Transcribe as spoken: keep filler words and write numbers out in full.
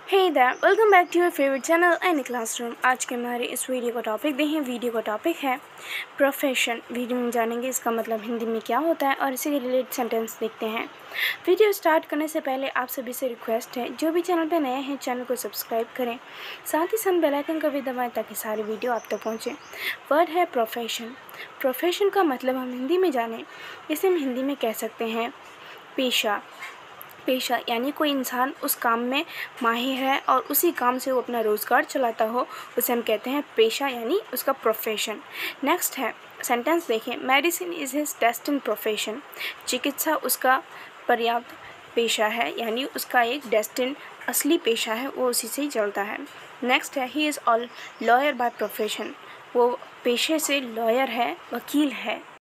Hey there, welcome back to your favourite channel any classroom. आज के हमारे इस वीडियो का टॉपिक देखें। वीडियो का टॉपिक है प्रोफेशन। वीडियो में जानेंगे इसका मतलब हिंदी में क्या होता है और इसी के रिलेटेड सेंटेंस देखते हैं। वीडियो स्टार्ट करने से पहले आप सभी से रिक्वेस्ट है, जो भी चैनल पर नए हैं चैनल को सब्सक्राइब करें, साथ ही साथ बेल आइकन का भी दबाएं ताकि सारी वीडियो आप तक पहुँचे। वर्ड है प्रोफेशन। प्रोफेशन का मतलब हम हिंदी में जानें, इसे हम हिंदी में कह सकते हैं पेशा। पेशा यानी कोई इंसान उस काम में माहिर है और उसी काम से वो अपना रोज़गार चलाता हो, उसे हम कहते हैं पेशा यानी उसका प्रोफेशन। नेक्स्ट है सेंटेंस देखें। Medicine is his destined profession. चिकित्सा उसका पर्याप्त पेशा है, यानी उसका एक डेस्टिन असली पेशा है, वो उसी से ही चलता है। नेक्स्ट है he is all lawyer by profession. वो पेशे से लॉयर है, वकील है।